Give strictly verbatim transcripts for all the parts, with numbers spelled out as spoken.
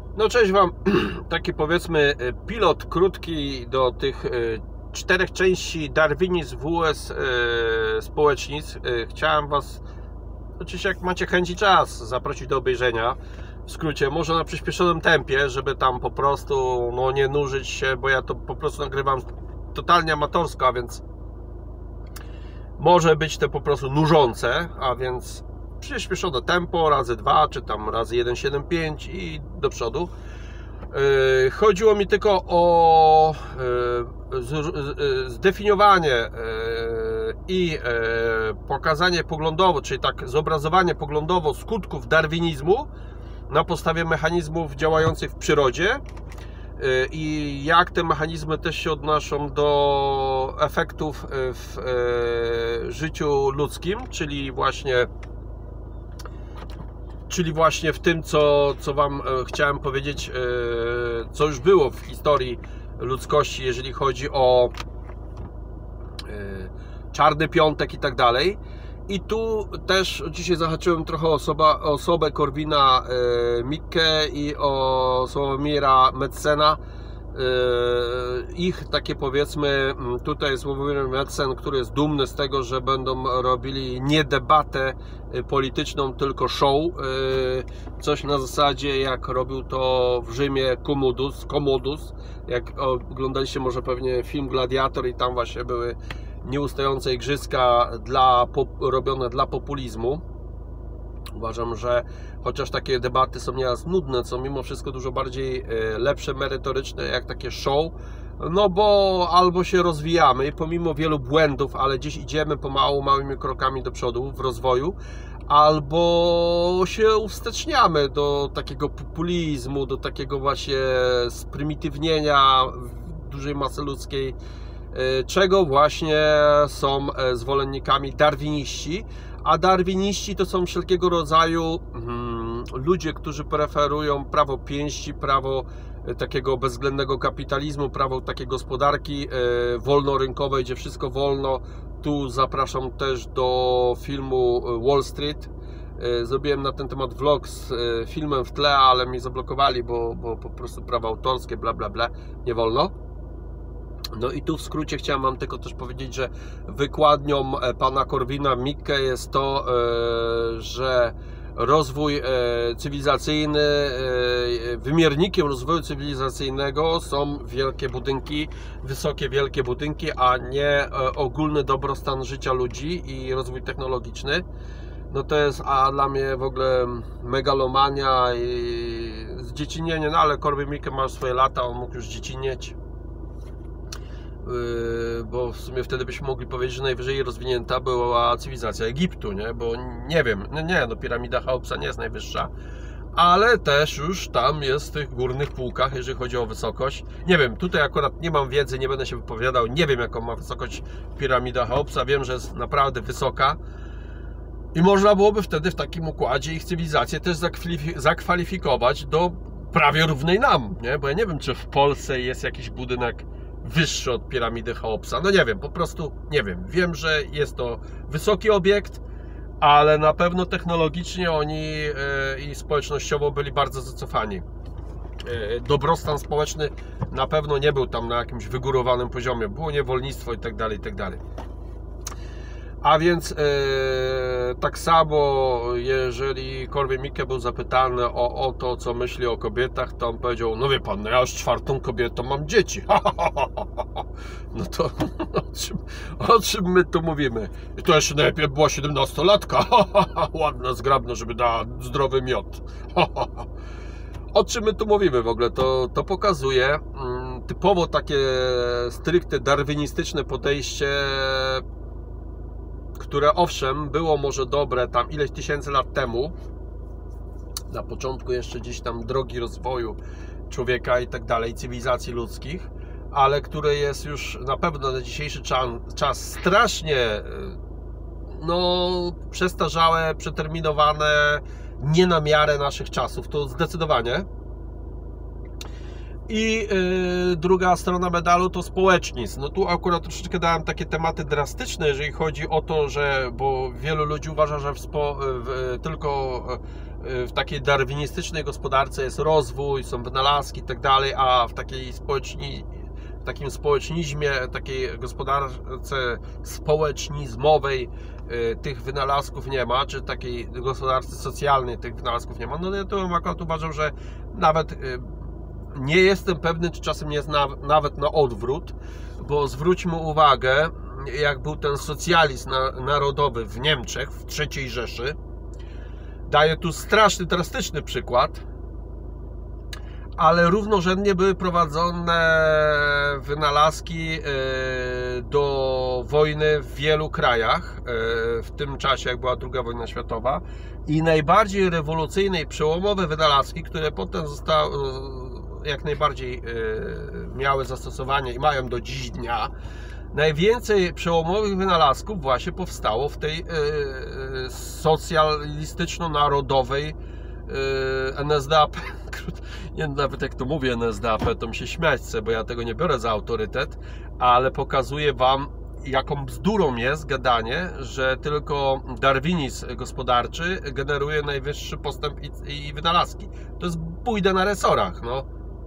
No cześć Wam, taki powiedzmy pilot krótki do tych czterech części Darwinizm W S społecznic. Chciałem Was, oczywiście jak macie chęć i czas, zaprosić do obejrzenia. W skrócie, może na przyspieszonym tempie, żeby tam po prostu no, nie nużyć się, bo ja to po prostu nagrywam totalnie amatorsko, a więc może być to po prostu nużące, a więc przyspieszone tempo razy dwa, czy tam razy jeden przecinek siedemdziesiąt pięć i do przodu. Chodziło mi tylko o zdefiniowanie i pokazanie poglądowo, czyli tak zobrazowanie poglądowo skutków darwinizmu na podstawie mechanizmów działających w przyrodzie i jak te mechanizmy też się odnoszą do efektów w życiu ludzkim, czyli właśnie czyli właśnie w tym, co, co Wam chciałem powiedzieć, co już było w historii ludzkości, jeżeli chodzi o Czarny Piątek i tak dalej. I tu też dzisiaj zahaczyłem trochę o osoba, osobę Korwina Mikke i o Sławomira Metzena. Ich takie powiedzmy, tutaj jest Sławomir Metzen, który jest dumny z tego, że będą robili nie debatę polityczną, tylko show. Coś na zasadzie jak robił to w Rzymie Commodus, Commodus. Jak oglądaliście może pewnie film Gladiator i tam właśnie były nieustające igrzyska dla, robione dla populizmu. Uważam, że chociaż takie debaty są nieraz nudne, są mimo wszystko dużo bardziej lepsze, merytoryczne, jak takie show, no bo albo się rozwijamy i pomimo wielu błędów, ale gdzieś idziemy pomału, małymi krokami do przodu w rozwoju, albo się uwsteczniamy do takiego populizmu, do takiego właśnie sprymitywnienia dużej masy ludzkiej, czego właśnie są zwolennikami darwiniści. A darwiniści to są wszelkiego rodzaju hmm, ludzie, którzy preferują prawo pięści, prawo takiego bezwzględnego kapitalizmu, prawo takiej gospodarki e, wolnorynkowej, gdzie wszystko wolno. Tu zapraszam też do filmu Wall Street. E, zrobiłem na ten temat vlog z e, filmem w tle, ale mnie zablokowali, bo, bo po prostu prawa autorskie, bla bla bla, nie wolno. No i tu w skrócie chciałem Wam tylko też powiedzieć, że wykładnią pana Korwina Mikke jest to, że rozwój cywilizacyjny, wymiernikiem rozwoju cywilizacyjnego są wielkie budynki, wysokie wielkie budynki, a nie ogólny dobrostan życia ludzi i rozwój technologiczny. No to jest a dla mnie w ogóle megalomania i zdziecinienie, no ale Korwin Mikke ma swoje lata, on mógł już dziecinieć. Bo w sumie wtedy byśmy mogli powiedzieć, że najwyżej rozwinięta była cywilizacja Egiptu, nie? Bo nie wiem, no nie, no piramida Cheopsa nie jest najwyższa, ale też już tam jest w tych górnych półkach, jeżeli chodzi o wysokość. Nie wiem, tutaj akurat nie mam wiedzy, nie będę się wypowiadał, nie wiem jaką ma wysokość piramida Cheopsa, wiem, że jest naprawdę wysoka i można byłoby wtedy w takim układzie ich cywilizację też zakwalifikować do prawie równej nam, nie? Bo ja nie wiem, czy w Polsce jest jakiś budynek wyższy od piramidy Cheopsa. No nie wiem, po prostu nie wiem. Wiem, że jest to wysoki obiekt, ale na pewno technologicznie oni yy, i społecznościowo byli bardzo zacofani. Yy, dobrostan społeczny na pewno nie był tam na jakimś wygórowanym poziomie. Było niewolnictwo i tak dalej, i tak dalej. A więc yy, tak samo, jeżeli Korwin Mikke był zapytany o, o to, co myśli o kobietach, to on powiedział, no wie pan, no ja już czwartą kobietą mam dzieci. No to o czym, o czym my tu mówimy? I to jeszcze najpierw była siedemnastolatka. Ładna, zgrabna, żeby dała zdrowy miod. O czym my tu mówimy w ogóle? To, to pokazuje mm, typowo takie stricte darwinistyczne podejście, które owszem było może dobre tam ileś tysięcy lat temu, na początku jeszcze gdzieś tam drogi rozwoju człowieka i tak dalej, cywilizacji ludzkich, ale które jest już na pewno na dzisiejszy czas, czas strasznie no, przestarzałe, przeterminowane, nie na miarę naszych czasów, to zdecydowanie. I yy, druga strona medalu to społecznizm. No tu akurat troszeczkę dałem takie tematy drastyczne, jeżeli chodzi o to, że, bo wielu ludzi uważa, że w spo, w, tylko w takiej darwinistycznej gospodarce jest rozwój, są wynalazki i tak dalej, a w takiej społeczni, w takim społecznizmie, takiej gospodarce społecznizmowej tych wynalazków nie ma, czy takiej gospodarce socjalnej tych wynalazków nie ma. No ja to akurat uważam, że nawet nie jestem pewny, czy czasem nie jest na, nawet na odwrót, bo zwróćmy uwagę, jak był ten socjalizm narodowy w Niemczech, w trzeciej Rzeszy. Daję tu straszny, drastyczny przykład, ale równorzędnie były prowadzone wynalazki do wojny w wielu krajach w tym czasie, jak była druga wojna światowa, i najbardziej rewolucyjne i przełomowe wynalazki, które potem zostały jak najbardziej miały zastosowanie i mają do dziś dnia. Najwięcej przełomowych wynalazków właśnie powstało w tej socjalistyczno-narodowej N S D A P. Nie, nawet jak to mówię N S D A P, to mi się śmiać chce, bo ja tego nie biorę za autorytet, ale pokazuję Wam, jaką bzdurą jest gadanie, że tylko darwinizm gospodarczy generuje najwyższy postęp i, i wynalazki. To jest bójda na resorach, no.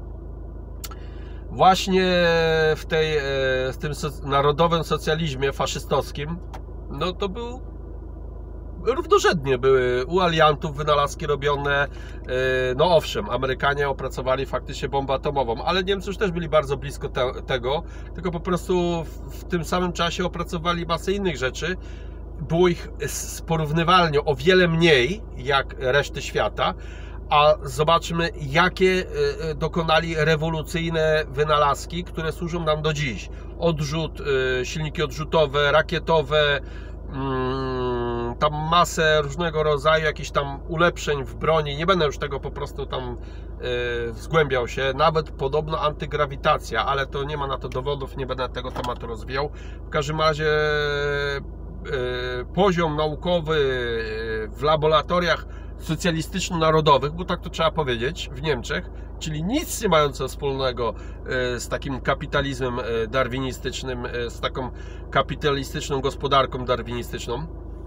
Właśnie w, tej, w tym narodowym socjalizmie faszystowskim, no to był równorzędnie były u aliantów wynalazki robione. No owszem, Amerykanie opracowali faktycznie bombę atomową, ale Niemcy już też byli bardzo blisko te, tego, tylko po prostu w, w tym samym czasie opracowali masę innych rzeczy. Było ich porównywalnie o wiele mniej jak reszty świata, a zobaczmy, jakie dokonali rewolucyjne wynalazki, które służą nam do dziś. Odrzut, silniki odrzutowe, rakietowe, tam masę różnego rodzaju jakichś tam ulepszeń w broni. Nie będę już tego po prostu tam zgłębiał się. Nawet podobno antygrawitacja, ale to nie ma na to dowodów, nie będę tego tematu rozwijał. W każdym razie poziom naukowy w laboratoriach socjalistyczno-narodowych, bo tak to trzeba powiedzieć, w Niemczech, czyli nic nie mające wspólnego z takim kapitalizmem darwinistycznym, z taką kapitalistyczną gospodarką darwinistyczną.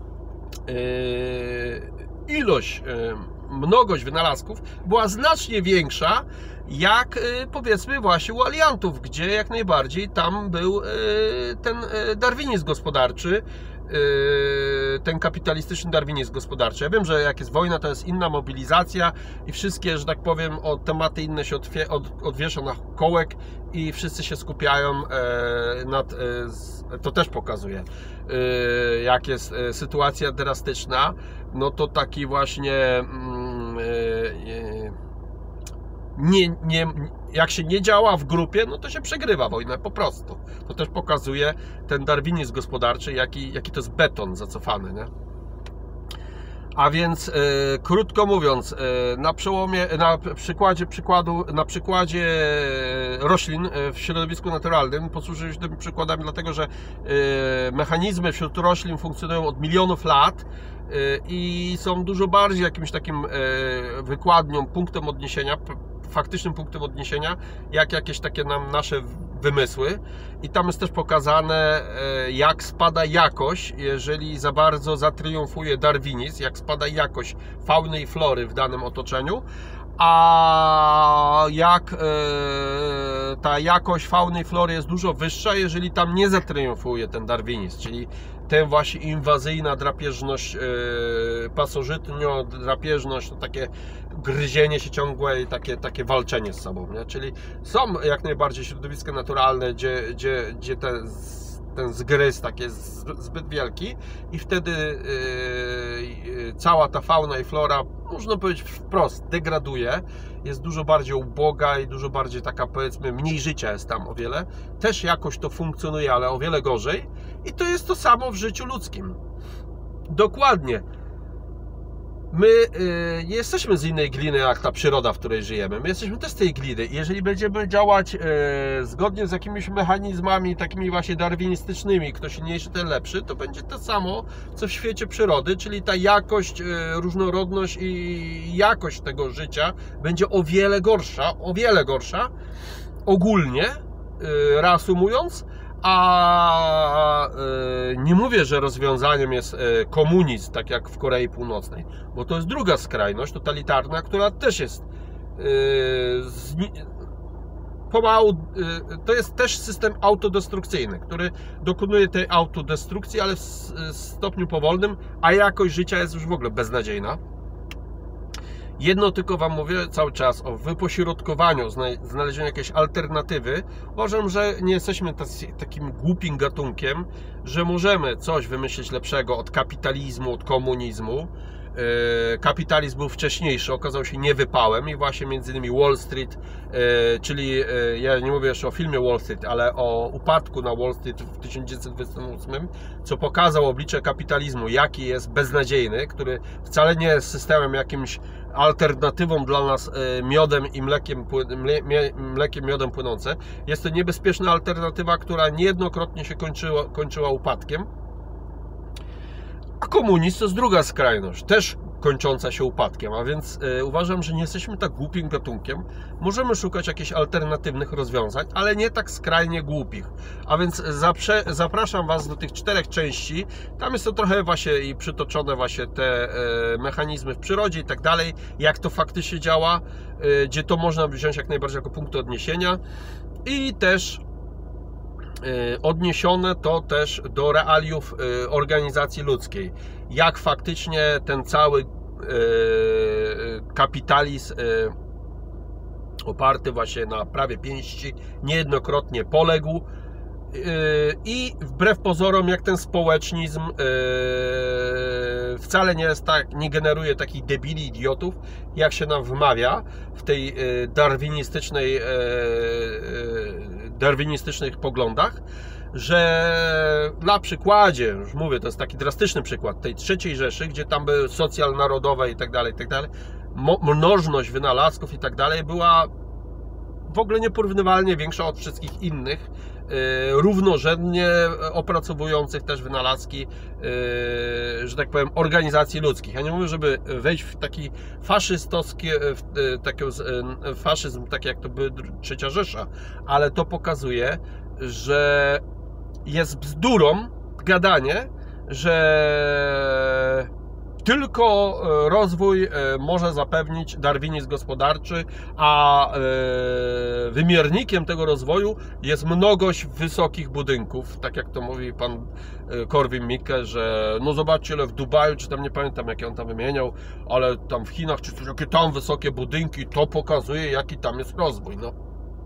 Ilość, mnogość wynalazków była znacznie większa jak powiedzmy właśnie u aliantów, gdzie jak najbardziej tam był ten darwinizm gospodarczy, ten kapitalistyczny darwinizm gospodarczy. Ja wiem, że jak jest wojna, to jest inna mobilizacja i wszystkie, że tak powiem, o tematy inne się odwiesza na kołek i wszyscy się skupiają nad, to też pokazuje, jak jest sytuacja drastyczna, no to taki właśnie nie, nie, jak się nie działa w grupie, no to się przegrywa wojnę po prostu. To też pokazuje ten darwinizm gospodarczy, jaki, jaki to jest beton zacofany, nie? A więc, e, krótko mówiąc, e, na przełomie, na przykładzie przykładu, na przykładzie roślin w środowisku naturalnym posłużę się tymi przykładami, dlatego że e, mechanizmy wśród roślin funkcjonują od milionów lat e, i są dużo bardziej jakimś takim e, wykładnią, punktem odniesienia, faktycznym punktem odniesienia, jak jakieś takie nam nasze wymysły. I tam jest też pokazane, jak spada jakość, jeżeli za bardzo zatriumfuje darwinizm, jak spada jakość fauny i flory w danym otoczeniu, a jak e, ta jakość fauny i flory jest dużo wyższa, jeżeli tam nie zatriumfuje ten darwinizm, czyli ten właśnie inwazyjna drapieżność, e, pasożytnio drapieżność, to takie gryzienie się ciągłe i takie, takie walczenie z sobą, nie? Czyli są jak najbardziej środowiska naturalne, gdzie, gdzie, gdzie te ten zgryz taki jest zbyt wielki i wtedy yy, cała ta fauna i flora, można powiedzieć wprost, degraduje, jest dużo bardziej uboga i dużo bardziej taka, powiedzmy, mniej życia jest tam o wiele. Też jakoś to funkcjonuje, ale o wiele gorzej i to jest to samo w życiu ludzkim. Dokładnie. My y, nie jesteśmy z innej gliny jak ta przyroda, w której żyjemy. My jesteśmy też z tej gliny i jeżeli będziemy działać y, zgodnie z jakimiś mechanizmami takimi właśnie darwinistycznymi, kto silniejszy, ten lepszy, to będzie to samo, co w świecie przyrody, czyli ta jakość, y, różnorodność i jakość tego życia będzie o wiele gorsza, o wiele gorsza, ogólnie y, reasumując, a nie mówię, że rozwiązaniem jest komunizm, tak jak w Korei Północnej, bo to jest druga skrajność totalitarna, która też jest pomału, to jest też system autodestrukcyjny, który dokonuje tej autodestrukcji, ale w stopniu powolnym, a jakość życia jest już w ogóle beznadziejna. Jedno tylko Wam mówię cały czas o wypośrodkowaniu, znalezieniu jakiejś alternatywy. Uważam, że nie jesteśmy tacy, takim głupim gatunkiem, że możemy coś wymyślić lepszego od kapitalizmu, od komunizmu. Kapitalizm był wcześniejszy, okazał się niewypałem i właśnie między innymi Wall Street, czyli ja nie mówię jeszcze o filmie Wall Street, ale o upadku na Wall Street w tysiąc dziewięćset dwudziestym ósmym, co pokazał oblicze kapitalizmu, jaki jest beznadziejny, który wcale nie jest systemem jakimś alternatywą dla nas miodem i mlekiem, mlekiem miodem płynące. Jest to niebezpieczna alternatywa, która niejednokrotnie się kończyła, kończyła upadkiem. A komunizm to jest druga skrajność, też kończąca się upadkiem, a więc y, uważam, że nie jesteśmy tak głupim gatunkiem. Możemy szukać jakichś alternatywnych rozwiązań, ale nie tak skrajnie głupich. A więc zaprze, zapraszam Was do tych czterech części. Tam jest to trochę właśnie i przytoczone właśnie te y, mechanizmy w przyrodzie i tak dalej, jak to faktycznie działa, y, gdzie to można wziąć jak najbardziej jako punkt odniesienia i też odniesione to też do realiów organizacji ludzkiej. Jak faktycznie ten cały kapitalizm oparty właśnie na prawie pięści niejednokrotnie poległ i wbrew pozorom jak ten społecznizm wcale nie jest tak, nie generuje takich debili, idiotów, jak się nam wmawia w tej darwinistycznej darwinistycznych poglądach, że na przykładzie, już mówię, to jest taki drastyczny przykład tej trzeciej Rzeszy, gdzie tam były socjal narodowe i tak dalej, i tak dalej, mnożność wynalazków i tak dalej była w ogóle nieporównywalnie większa od wszystkich innych, równorzędnie opracowujących też wynalazki, że tak powiem, organizacji ludzkich. Ja nie mówię, żeby wejść w taki faszystowski, w taki faszyzm, tak jak to była trzecia Rzesza, ale to pokazuje, że jest bzdurą gadanie, że tylko rozwój może zapewnić darwinizm gospodarczy, a wymiernikiem tego rozwoju jest mnogość wysokich budynków, tak jak to mówi pan Korwin-Mikke, że no zobaczcie, ile w Dubaju, czy tam nie pamiętam, jakie on tam wymieniał, ale tam w Chinach, czy coś, jakie tam wysokie budynki, to pokazuje, jaki tam jest rozwój. No.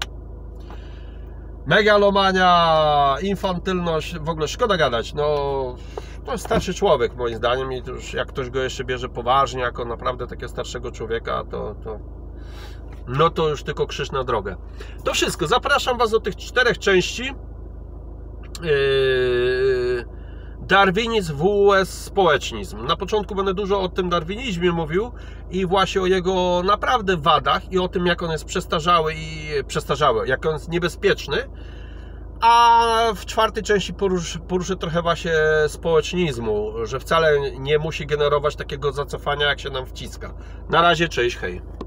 Megalomania, infantylność, w ogóle szkoda gadać, no to jest starszy człowiek moim zdaniem i już jak ktoś go jeszcze bierze poważnie jako naprawdę takiego starszego człowieka, to, to no to już tylko krzyż na drogę. To wszystko, zapraszam Was do tych czterech części. Yy... Darwinizm versus społecznizm. Na początku będę dużo o tym darwinizmie mówił i właśnie o jego naprawdę wadach i o tym, jak on jest przestarzały i przestarzały, jak on jest niebezpieczny. A w czwartej części porusz, poruszę trochę właśnie społecznizmu, że wcale nie musi generować takiego zacofania, jak się nam wciska. Na razie, cześć, hej.